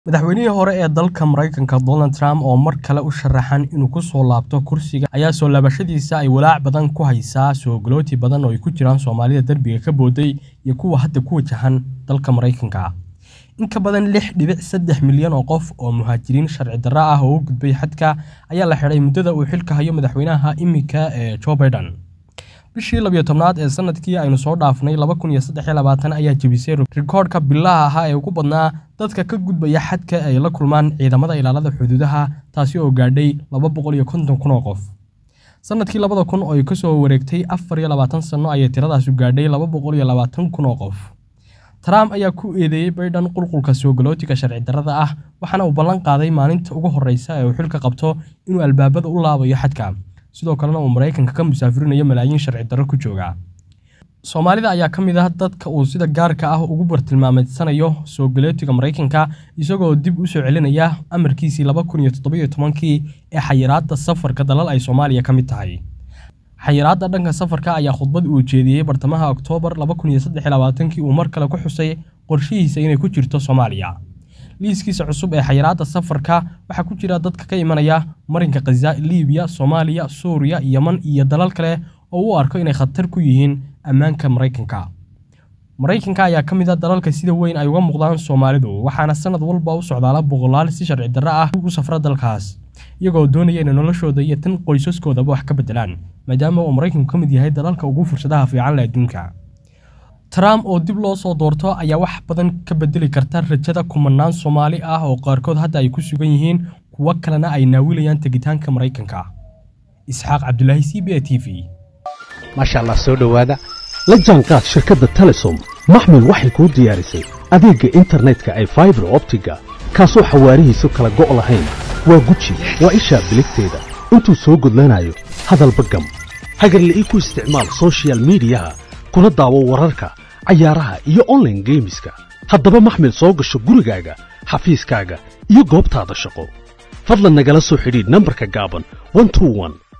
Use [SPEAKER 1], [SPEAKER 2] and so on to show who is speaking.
[SPEAKER 1] madaxweynihii hore ee dalka Mareykanka Donald Trump oo mar kale u sharaxan inuu ku soo laabto kursiga ayaa soo laabashadiisa ay walaac badan ku haysaa soo galooti badan oo ay ku jiraan Soomaalida darbiga ka booday iyo kuwa hadda ku wajahan dalka Mareykanka in ka badan 6.3 milyan oo qof oo muhaajiriin sharci darro ah oo u gudbay xadka ayaa la xiray muddada uu xilka hayo madaxweynaha imika ee Joe Biden bishii 12aad ee sanadkii aynu soo dhaafnay 2023 ayaa jabisay rikoodhka bilaha ahaa ee ugu badnaa dadka ka gudbaya xadka ay la kulmaan ciidamada ilaalada xuduudaha taasi oo gaadhay 250,000 qof sanadkii 2000 oo ay ka soo wareegtay 24 sano ayay tiradaasi gaadhay 220,000 qof Trump ayaa ku eedeeyay Biden qulqulka soo galootiga sharci darrada ah waxaana uu ballan qaaday maalinta ugu horeysa ee uu xilka qabto inuu albaabada u laabayo xadka sidoo kalena uu Mareykanka ka musaafirinayo malaayiin sharci darro ku jooga Soomaalida ayaa kamid ah dadka uu sida gaarka ah ugu bartilmaameedsanayo soo galootiga Mareykanka isagoo dib u soo celinaya amarkiisii 2017 ee xayiraadda safarka dalal ay Soomaaliya kamid tahay xayiraadda dhanka safarka ayaa khudbad uu jeediyay bartamaha Oktoobar 2023 uu mar kale ku xusay qorshihiisa inay ku jirto Soomaaliya liiskiisa cusub ee xayiraadda safarka waxa ku jira dadka ka imanaya marinka Gaza, Liibiya, Soomaaliya, Suuriya, Yemen iyo dalal kale oo uu arko inay khatar ku yihiin ammaanka Mareykanka. Mareykanka ayaa kamid ah dalalka sida weyn ay uga muuqdaan Soomaalidu waxaana sanad walba u socdaala boqolaal si sharci darro ah ugu safra dalkaas iyagoo doonaya in noloshooda iyo tan qoysaskooda wax ka bedelaan maadaama uu Mareykanku kamid yahay dalalka ugu fursadaha fiican leh adduunka. Trump oo dib loo soo doorto ayaa wax badan ka bedeli karta rajada kumanaan Soomaali ah oo qaarkood hadda ay ku sugan yihiin kuwa kalena ay naawilayaan tagitaanka Mareykanka. Isxaaq Cabdullaahi CBA TV.
[SPEAKER 2] Masha Allah soo dhawaada la jaanqaad shirkadda Telesom maxmil waxay ku diyaarisay adeegga internetka ay fiber optiga kaasoo xawaarihiisu kala go'o lahayn waa guji waa isha biligteeda intuu soo gudlanayo hadalba gam hagarle ku isticmaal social media kuna daawo wararka ciyaaraha iyo online gameska haddaba maxmil soo gasho gurigaaga xafiiskaaga iyo goobtaada shaqo fadlan nagala soo xidhiidh nambarka gaaban 121